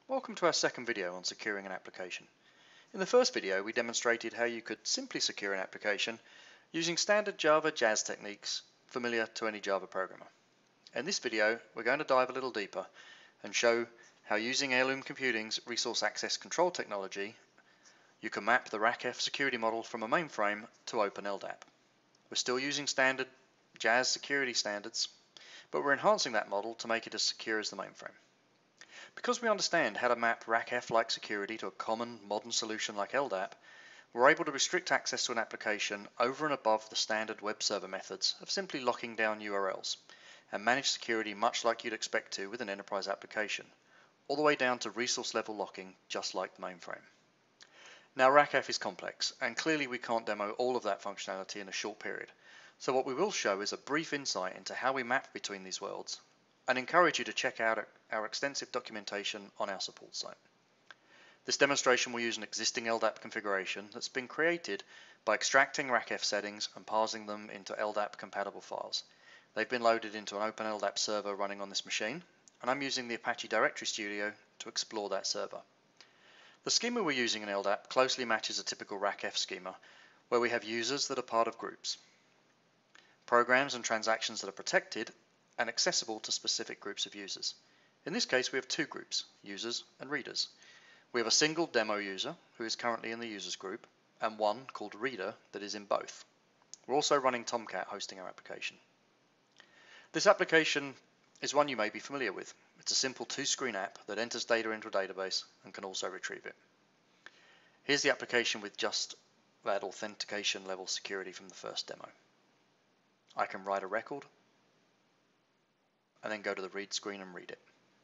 Welcome to our second video on securing an application. In the first video, we demonstrated how you could simply secure an application using standard Java JAS techniques familiar to any Java programmer. In this video, we're going to dive a little deeper and show how using Heirloom Computing's resource access control technology, you can map the RACF security model from a mainframe to OpenLDAP. We're still using standard JAS security standards, but we're enhancing that model to make it as secure as the mainframe. Because we understand how to map RACF-like security to a common modern solution like LDAP, we're able to restrict access to an application over and above the standard web server methods of simply locking down URLs and manage security much like you'd expect to with an enterprise application, all the way down to resource level locking just like the mainframe. Now RACF is complex and clearly we can't demo all of that functionality in a short period, so what we will show is a brief insight into how we map between these worlds and encourage you to check out our extensive documentation on our support site. This demonstration will use an existing LDAP configuration that's been created by extracting RACF settings and parsing them into LDAP compatible files. They've been loaded into an OpenLDAP server running on this machine, and I'm using the Apache Directory Studio to explore that server. The schema we're using in LDAP closely matches a typical RACF schema, where we have users that are part of groups, programs and transactions that are protected and accessible to specific groups of users. In this case, we have two groups, users and readers. We have a single demo user who is currently in the users group and one called reader that is in both. We're also running Tomcat hosting our application. This application is one you may be familiar with. It's a simple two-screen app that enters data into a database and can also retrieve it. Here's the application with just that authentication level security from the first demo. I can write a record and then go to the read screen and read it.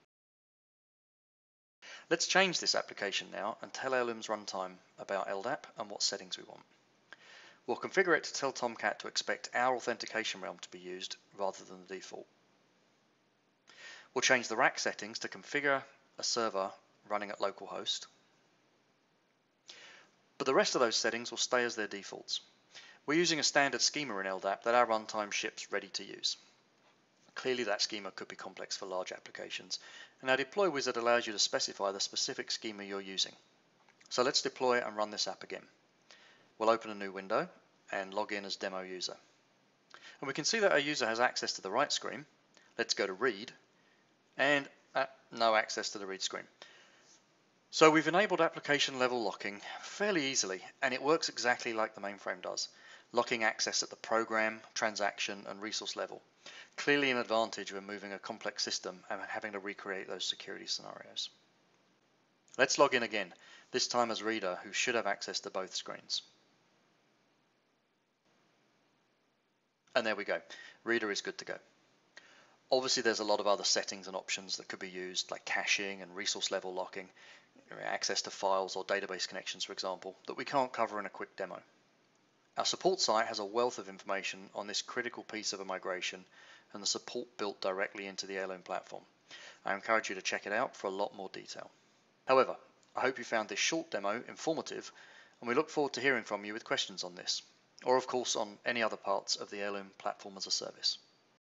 Let's change this application now and tell Heirloom's runtime about LDAP and what settings we want. We'll configure it to tell Tomcat to expect our authentication realm to be used rather than the default. We'll change the rack settings to configure a server running at localhost, but the rest of those settings will stay as their defaults. We're using a standard schema in LDAP that our runtime ships ready to use. Clearly that schema could be complex for large applications, and our deploy wizard allows you to specify the specific schema you're using. So let's deploy and run this app again. We'll open a new window and log in as demo user. And we can see that our user has access to the write screen. Let's go to read, and no access to the read screen. So we've enabled application level locking fairly easily, and it works exactly like the mainframe does, locking access at the program, transaction, and resource level. Clearly an advantage when moving a complex system and having to recreate those security scenarios. Let's log in again, this time as reader who should have access to both screens. And there we go, reader is good to go. Obviously there's a lot of other settings and options that could be used, like caching and resource level locking, access to files or database connections for example, that we can't cover in a quick demo. Our support site has a wealth of information on this critical piece of a migration and the support built directly into the Heirloom platform. I encourage you to check it out for a lot more detail. However, I hope you found this short demo informative, and we look forward to hearing from you with questions on this, or of course on any other parts of the Heirloom platform as a service.